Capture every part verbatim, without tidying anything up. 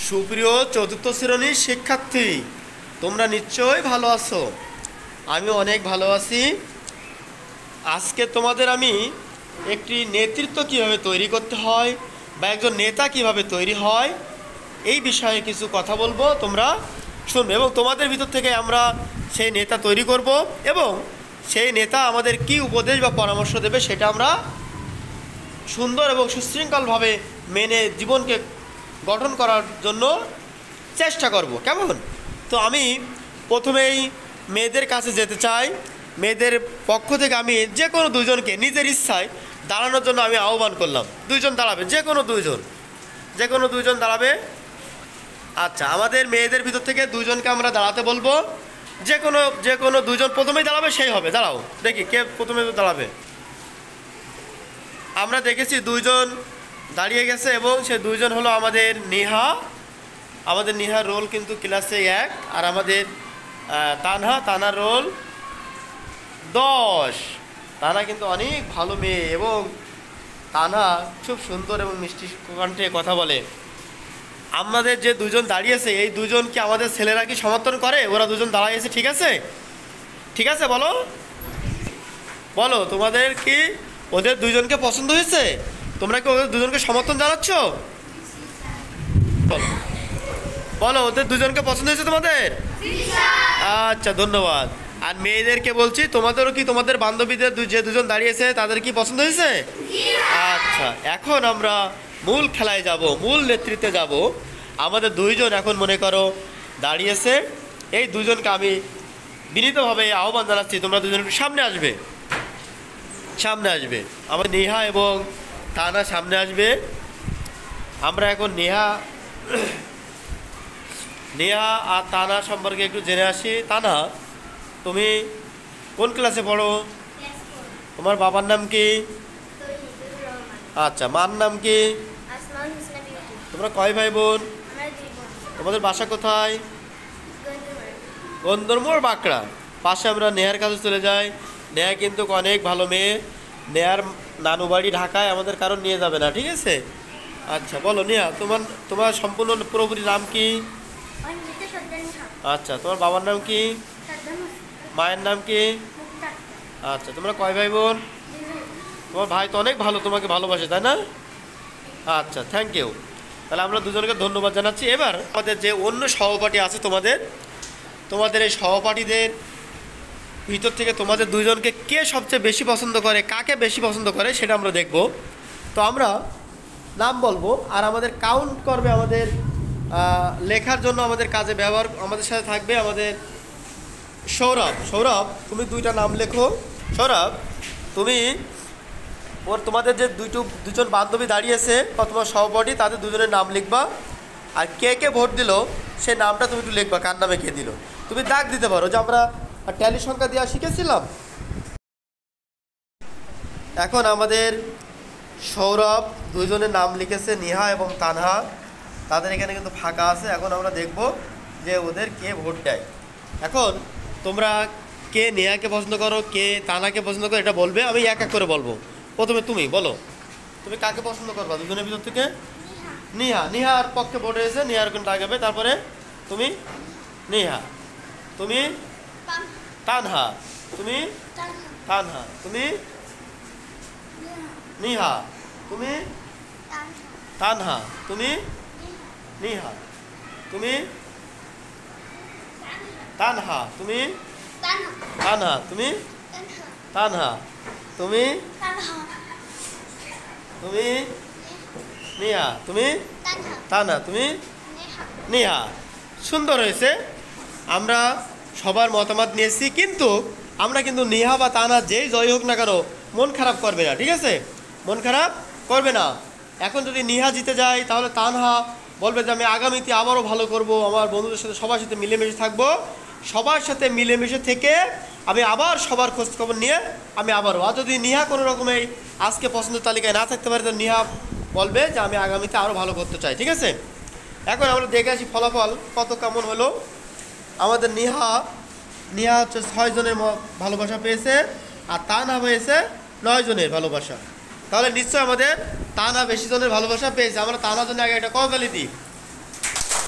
সুপ্রিয় চতুর্থ শ্রেণীর শিক্ষার্থী, তোমরা নিশ্চয়ই ভালো আছো। আমি অনেক ভালো আছি। আজকে তোমাদের আমি একটি নেতৃত্ব কিভাবে তৈরি করতে হয় বা একজন নেতা কিভাবে তৈরি হয় এই বিষয়ে কিছু কথা বলবো, তোমরা শুনবে এবং তোমাদের ভিতর থেকে আমরা সেই নেতা তৈরি করব এবং সেই নেতা আমাদের কি উপদেশ বা পরামর্শ দেবে সেটা আমরা সুন্দর এবং সুশৃঙ্খলভাবে মেনে জীবনকে গঠন করার জন্য চেষ্টা করব। কেমন? তো আমি প্রথমেই মেয়েদের কাছে যেতে চাই। মেয়েদের পক্ষ থেকে আমি যে কোনো দুজনকে নিজের ইচ্ছায় দাঁড়ানোর জন্য আমি আহ্বান করলাম। দুইজন দাঁড়াবে, যে কোনো দুইজন, যে কোনো দুইজন দাঁড়াবে। আচ্ছা, আমাদের মেয়েদের ভিতর থেকে দুইজনকে আমরা দাঁড়াতে বলবো। যে কোনো যে কোনো দুইজন প্রথমেই দাঁড়াবে সেই হবে। দাঁড়াও, দেখি কে প্রথমে দাঁড়াবে। আমরা দেখেছি দুইজন দাঁড়িয়ে গেছে এবং সে দুইজন হলো আমাদের নেহা। আমাদের নেহার রোল কিন্তু ক্লাসে এক, আর আমাদের তানহা, তানার রোল দশ। তানা কিন্তু অনেক ভালো মেয়ে এবং তানহা খুব সুন্দর এবং মিষ্টি কণ্ঠে কথা বলে। আমাদের যে দুজন দাঁড়িয়েছে এই দুজনকে আমাদের ছেলেরা কি সমর্থন করে? ওরা দুজন দাঁড়িয়েছে, ঠিক আছে? ঠিক আছে, বলো বলো তোমাদের কি ওদের দুজনকে পছন্দ হয়েছে? তোমরা কি ওদের দুজনকে সমর্থন জানাচ্ছ? বলো, ওদের দুজনকে পছন্দ হয়েছে তোমাদের? আচ্ছা, ধন্যবাদ। আর মেয়েদেরকে বলছি, তোমাদেরও কি তোমাদের বান্ধবীদের যে দুজন দাঁড়িয়েছে তাদের কি পছন্দ হয়েছে? আচ্ছা, এখন আমরা মূল খেলায় যাব, মূল নেতৃত্বে যাব। আমাদের দুইজন এখন মনে করো দাঁড়িয়েছে। এই দুজনকে আমি বিনীতভাবে আহ্বান জানাচ্ছি, তোমরা দুজন একটু সামনে আসবে, সামনে আসবে। আমার নেহা এবং তানা সামনে আসবে। আমরা এখন নেহা নেহা আর তানা সম্পর্কে একটু জেনে আসি। তানা, তুমি কোন ক্লাসে পড়ো? তোমার বাবার নাম কি? আচ্ছা, মার নাম কি? তোমরা কয় ভাই বোন? তোমাদের বাসা কোথায়? গন্ধর্মোড়, বাঁকড়া। পাশে আমরা নেহার কাছে চলে যাই। নেহা কিন্তু অনেক ভালো মেয়ে। নেহার নানু বাড়ি ঢাকায়, আমাদের কারণ নিয়ে যাবে না, ঠিক আছে? আচ্ছা, বলো নেহা, তোমার তোমার সম্পূর্ণ পুরোপুরি নাম কি? আচ্ছা, তোমার বাবার নাম কি? মায়ের নাম কি? আচ্ছা, তোমরা কয় ভাই বোন? তোমার ভাই তো অনেক ভালো, তোমাকে ভালোবাসে, তাই না? আচ্ছা, থ্যাংক ইউ। তাহলে আমরা দুজনকে ধন্যবাদ জানাচ্ছি। এবার আমাদের যে অন্য সহপাঠী আছে তোমাদের, তোমাদের এই সহপাঠীদের ভিতর থেকে তোমাদের দুইজনকে কে সবচেয়ে বেশি পছন্দ করে, কাকে বেশি পছন্দ করে সেটা আমরা দেখব। তো আমরা নাম বলবো আর আমাদের কাউন্ট করবে, আমাদের লেখার জন্য আমাদের কাজে ব্যবহার আমাদের সাথে থাকবে আমাদের সৌরভ। সৌরভ, তুমি দুইটা নাম লেখো। সৌরভ, তুমি ওর তোমাদের যে দুইটো দুজন বান্ধবী দাঁড়িয়েছে বা তোমার সহপাঠী, তাদের দুজনের নাম লিখবা। আর কে কে ভোট দিল সে নামটা তুমি একটু লিখবা, কার নামে কে দিল। তুমি দাগ দিতে পারো, যে আমরা ট্যালি সংখ্যা দেওয়া শিখেছিলাম। এখন আমাদের সৌরভ দুইজনের নাম লিখেছে, নেহা এবং তানহা। তাদের এখানে কিন্তু ফাঁকা আছে। এখন আমরা দেখব যে ওদের কে ভোট দেয়। এখন তোমরা কে নেহাকে পছন্দ করো, কে তানহাকে পছন্দ করো এটা বলবে। আমি এক এক করে বলবো। প্রথমে তুমি বলো, তুমি কাকে পছন্দ করবা দুজনের ভিতর থেকে? নেহা। নেহার পক্ষে ভোট হয়েছে, নেহার কিন্তু আগাবে। তারপরে তুমি নেহা, তুমি তানহা, তুমি তানহা, তুমি নেহা, তুমি তানহা, তুমি নেহা, তুমি তানহা, তুমি তানহা, তুমি তানহা, তুমি তুমি নেহা, তুমি তানহা, তুমি নেহা। সুন্দর হয়েছে। আমরা সবার মতামত নিয়েছি, কিন্তু আমরা কিন্তু নেহা বা তানহা যেই জয় হোক না কেন মন খারাপ করবে না, ঠিক আছে? মন খারাপ করবে না। এখন যদি নেহা জিতে যায় তাহলে তানহা বলবে যে আমি আগামীতে আবারও ভালো করব, আমার বন্ধুদের সাথে সবার সাথে মিলেমিশে থাকবো, সবার সাথে মিলেমিশে থেকে আমি আবার সবার খোঁজখবর নিয়ে আমি আবারও। আর যদি নেহা কোনো রকমের আজকে পছন্দের তালিকায় না থাকতে পারে তো নেহা বলবে যে আমি আগামীতে আরও ভালো করতে চাই, ঠিক আছে? এখন আমরা দেখে আসি ফলাফল কত কেমন হলো। আমাদের নেহা নেহা হচ্ছে ছয় জনের ভালোবাসা পেয়েছে আর তানহা পেয়েছে নয় জনের ভালোবাসা। তাহলে নিশ্চয় আমাদের তানহা বেশি জনের ভালোবাসা পেয়েছে। আমরা তানহার জন্য আগে একটা করতালি দিই।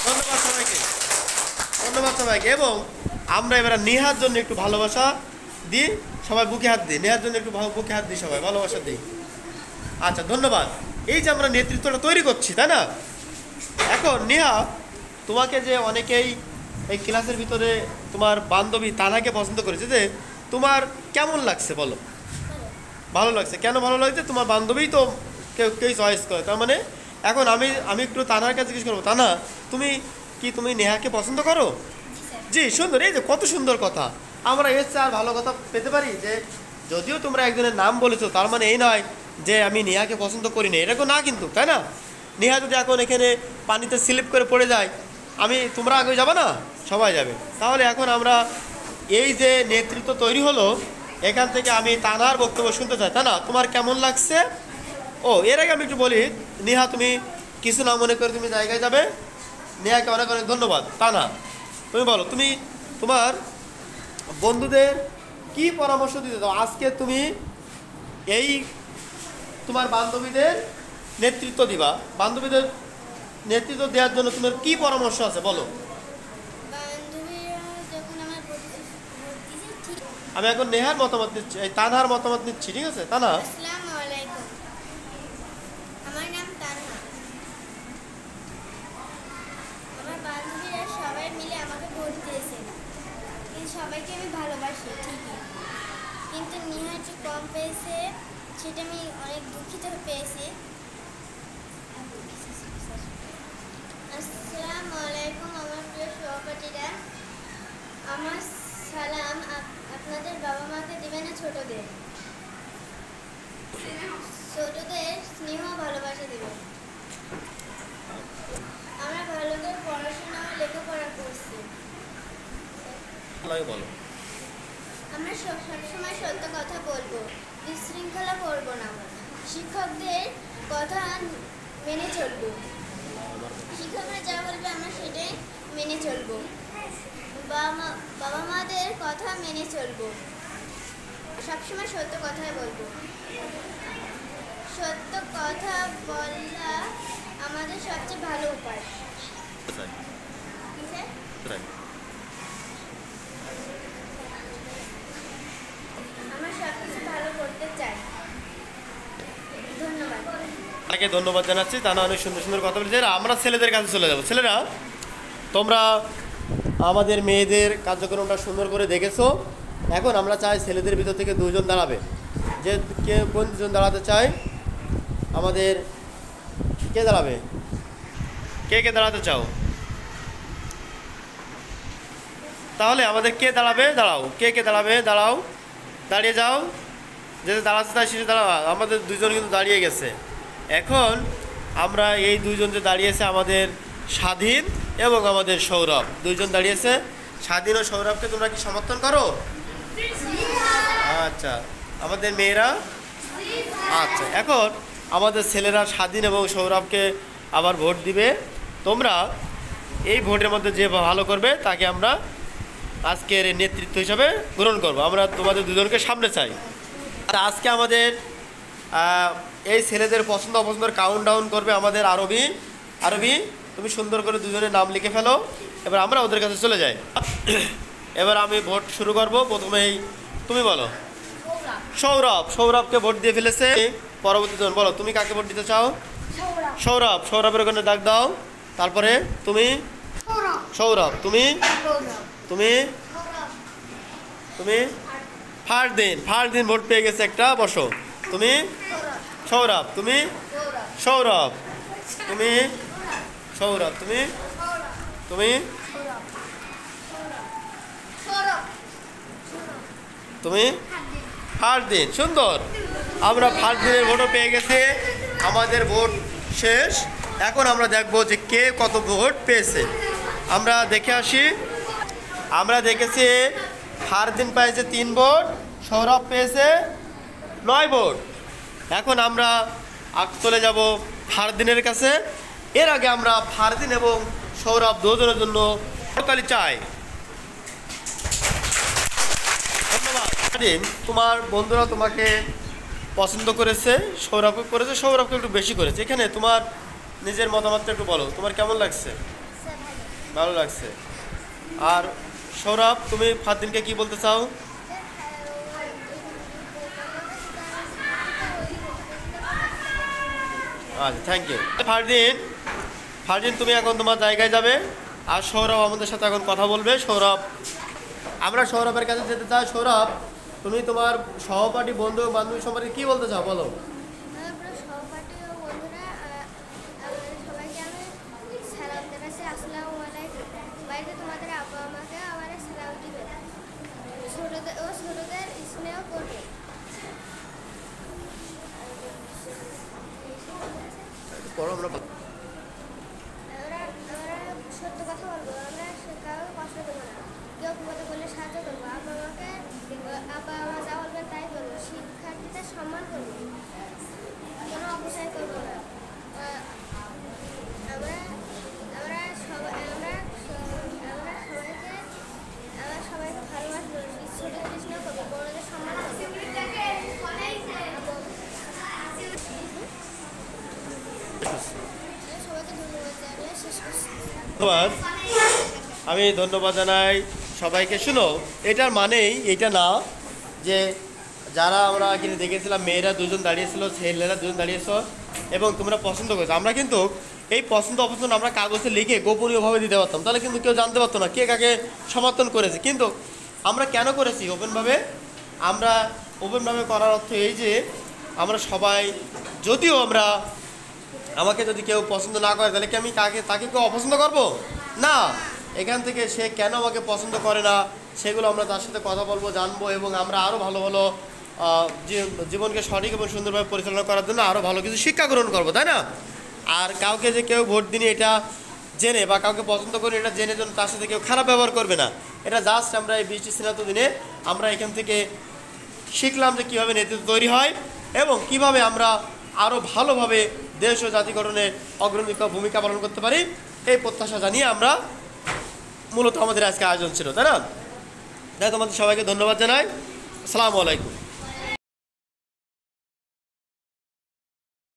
ধন্যবাদ সবাইকে, ধন্যবাদ সবাইকে। এবং আমরা এবার নেহার জন্য একটু ভালোবাসা দিই, সবাই বুকে হাত দিই, নেহার জন্য একটু বুকে হাত দিই, সবাই ভালোবাসা দিই। আচ্ছা ধন্যবাদ। এই যে আমরা নেতৃত্বটা তৈরি করছি, তাই না? এখন নেহা, তোমাকে যে অনেকেই এই ক্লাসের ভিতরে তোমার বান্ধবী তানাকে পছন্দ করেছে, যে তোমার কেমন লাগছে বলো? ভালো লাগছে। কেন ভালো লাগছে? তোমার বান্ধবীই তো কেউ কেউ চয়েস করে, তার মানে এখন আমি আমি একটু তানার কাছে জিজ্ঞেস করবো, তানা তুমি কি তুমি নেহাকে পছন্দ করো? জি, সুন্দর। এই যে কত সুন্দর কথা, আমরা এর চেয়ে আর ভালো কথা পেতে পারি? যে যদিও তোমরা একজনের নাম বলেছো, তার মানে এই নয় যে আমি নেহাকে পছন্দ করি না, এরকম না কিন্তু, তাই না? নেহা যদি এখন এখানে পানিতে স্লিপ করে পড়ে যায়, আমি তোমরা আগে যাবে না? সবাই যাবে। তাহলে এখন আমরা এই যে নেতৃত্ব তৈরি হলো, এখান থেকে আমি তানার বক্তব্য শুনতে চাই। তানা, তোমার কেমন লাগছে? ও, এর আগে আমি একটু বলি, নেহা তুমি কিছু না মনে করে তুমি জায়গায় যাবে। নেহাকে অনেক অনেক ধন্যবাদ। তানা, তুমি বলো, তুমি তোমার বন্ধুদের কি পরামর্শ দিতে দাও? আজকে তুমি এই তোমার বান্ধবীদের নেতৃত্ব দিবা, বান্ধবীদের নেতৃত্ব দেওয়ার জন্য তোমার কি পরামর্শ আছে বলো? আমি এখন নেহার মতামত নিচ্ছি, এই তানহার মতামত নিচ্ছি, ঠিক আছে? তানা, আসসালামু আলাইকুম, আমার নাম তানহা। আমার বান্ধবীরা সবাই মিলে আমাকে ভোট দিয়েছে, কিন্তু সবাইকে আমি ভালোবাসি ঠিকই, কিন্তু নেহা যে কম পেয়েছে সেটা আমি অনেক দুঃখিত পেয়েছি। আসসালামু আলাইকুম আমার প্রিয় সহপাঠীরা, আমার সালাম আপনাদের বাবা মাকে দিবেন না, ছোটদের ছোটদের স্নেহ ভালোবাসা দেবেন। আমরা ভালো করে পড়াশোনা ও লেখাপড়া করছি, আমরা সবসময় সত্য কথা বলবো, বিশৃঙ্খলা করবো না, শিক্ষকদের কথা মেনে চলবো, শিক্ষকরা যা বলবে আমরা সেটাই মেনে চলবো, বাবা বাবা মাদের কথা মেনে চলবো, সবসময় সত্য কথাই বলবো। সত্য কথা বলা আমাদের সবচেয়ে ভালো উপায়। আমরা সবকিছু ভালো করতে চাই। ধন্যবাদ। তাকে ধন্যবাদ জানাচ্ছি। তারা অনেক সুন্দর সুন্দর কথা বলেছে। আমরা ছেলেদের কাছে চলে যাব। ছেলেরা, তোমরা আমাদের মেয়েদের কার্যক্রমটা সুন্দর করে দেখেছো। এখন আমরা চাই ছেলেদের ভিতর থেকে দুজন দাঁড়াবে। যে কে কোন দুজন দাঁড়াতে চায়? আমাদের কে দাঁড়াবে? কে কে দাঁড়াতে চাও? তাহলে আমাদের কে দাঁড়াবে? দাঁড়াও। কে কে দাঁড়াবে? দাঁড়াও, দাঁড়িয়ে যাও। যে দাঁড়াতে চাই সেটা দাঁড়াও। আমাদের দুজন কিন্তু দাঁড়িয়ে গেছে। এখন আমরা এই দুইজন যে দাঁড়িয়েছে, আমাদের স্বাধীন এবং আমাদের সৌরভ, দুইজন দাঁড়িয়েছে। স্বাধীন ও সৌরভকে তোমরা কি সমর্থন করো? আচ্ছা, আমাদের মেয়েরা? আচ্ছা, এখন আমাদের ছেলেরা স্বাধীন এবং সৌরভকে আবার ভোট দিবে। তোমরা এই ভোটের মধ্যে যে ভালো করবে তাকে আমরা আজকের নেতৃত্ব হিসাবে গ্রহণ করব। আমরা তোমাদের দুজনকে সামনে চাই। আর আজকে আমাদের এই ছেলেদের পছন্দ অপছন্দের কাউন্ট ডাউন করবে আমাদের আরবি। আরবি, তুমি সুন্দর করে দুজনের নাম লিখে ফেলো। এবার আমরা ওদের কাছে চলে যাই। এবার আমি ভোট শুরু করব। প্রথমেই তুমি বলো। সৌরভ। সৌরভকে ভোট দিয়ে ফেলেছে। পরবর্তী জন বলো, তুমি কাকে ভোট দিতে চাও? সৌরভ। সৌরভের ওখানে ডাক দাও। তারপরে তুমি? সৌরভ। তুমি? তুমি? তুমি? ফারদিন। ফারদিন ভোট পেয়ে গেছে একটা। বসো। তুমি? সৌরভ। তুমি? সৌরভ। তুমি? সৌরভ। তুমি? তুমি? তুমি? ফারদিন। সুন্দর, আমরা ফারদিনের ভোটও পেয়ে গেছি। আমাদের ভোট শেষ। এখন আমরা দেখব যে কে কত ভোট পেয়েছে। আমরা দেখে আসি। আমরা দেখেছি ফারদিন পেয়েছে তিন ভোট, সৌরভ পেয়েছে নয় ভোট। এখন আমরা চলে যাব ফারদিনের কাছে। এর আগে আমরা ফারদিন এবং সৌরভ দুজনের জন্য করতালি চাই। ধন্যবাদ। ফারদিন, তোমার বন্ধুরা তোমাকে পছন্দ করেছে, সৌরভকে করেছে, সৌরভকে একটু বেশি করেছে। এখানে তোমার নিজের মতামতটা একটু বলো, তোমার কেমন লাগছে? ভালো লাগছে। আর সৌরভ, তুমি ফারদিনকে কি বলতে চাও? আচ্ছা, থ্যাংক ইউ। ফারদিন, ফারদিন তুমি এখন তোমার জায়গায় যাবে, আর সৌরভ আমাদের সাথে এখন কথা বলবে। সৌরভ, আমরা সৌরভের কাছে যেতে চাই। সৌরভ, তুমি তোমার সহপাঠী বন্ধু বান্ধবী সম্পর্কে কি বলতে চাও, বলো। আমার পুরো সহপাঠী ও বন্ধুরা, আহ, আমাদের সবাইকে আমি সালাম জানাচ্ছি, আসসালামু আলাইকুম। বাড়িতে তোমাদের আব্বা আমাকে আমার সালাম দিবে, ছোটদের ও ছোটদের স্নেহ করবে। পড়ো, আমরা আমরা আমরা সত্য কথা বলবো, আমরা সে কাউকে কষ্ট দেবো না, কেউ বিপদে বললে সাহায্য করবো। আব্বা আমাকে আব্বা আমার যা বলবেন তাই করবো। শিক্ষার্থীদের সম্মান করবো, কোনো অপচয় করবো না। আহ, আমরা আমরা সবাই আমরা স- আমরা সবাইকে আমরা সবাইকে ভালোবাসবো, ছোটদের স্নেহ করবো, বড়দের সম্মান করবো। আমি সবাইকে ধন্যবাদ জানিয়ে শেষ করছি। ধন্যবাদ। আমি ধন্যবাদ জানাই সবাইকে। শুনো, এটার মানেই এটা না যে যারা আমরা কিন্তু দেখেছিলাম মেয়েরা দুজন দাঁড়িয়েছিল, ছেলেরা দুজন দাঁড়িয়েছিল এবং তোমরা পছন্দ করেছো, আমরা কিন্তু এই পছন্দ অপছন্দ আমরা কাগজে লিখে গোপনীয়ভাবে দিতে পারতাম, তাহলে কিন্তু কেউ জানতে পারতো না কে কাকে সমর্থন করেছে। কিন্তু আমরা কেন করেছি ওপেনভাবে? আমরা ওপেনভাবে করার অর্থ এই যে আমরা সবাই, যদিও আমরা, আমাকে যদি কেউ পছন্দ না করে তাহলে কি আমি তাকে তাকে কেউ অপছন্দ করবো না। এখান থেকে সে কেন আমাকে পছন্দ করে না সেগুলো আমরা তার সাথে কথা বলবো, জানবো, এবং আমরা আরও ভালো ভালো আহ, জী- জীবনকে সঠিক এবং সুন্দরভাবে পরিচালনা করার জন্য আরও ভালো কিছু শিক্ষা গ্রহণ করবো, তাই না? আর কাউকে যে কেউ ভোট দিনে এটা জেনে বা কাউকে পছন্দ করে এটা জেনে যেন তার সাথে কেউ খারাপ ব্যবহার করবে না। এটা জাস্ট আমরা এই বৃষ্টি স্নাত দিনে আমরা এখান থেকে শিখলাম যে কীভাবে নেতৃত্ব তৈরি হয় এবং কিভাবে আমরা আরও ভালোভাবে দেশ ও জাতি গঠনে অগ্রণী ভূমিকা পালন করতে পারি, এই প্রত্যাশা জানিয়ে আমরা মূলত আমাদের আজকে আয়োজন ছিল, তাই না? তাই তোমাদের সবাইকে ধন্যবাদ জানাই। আসসালামু আলাইকুম।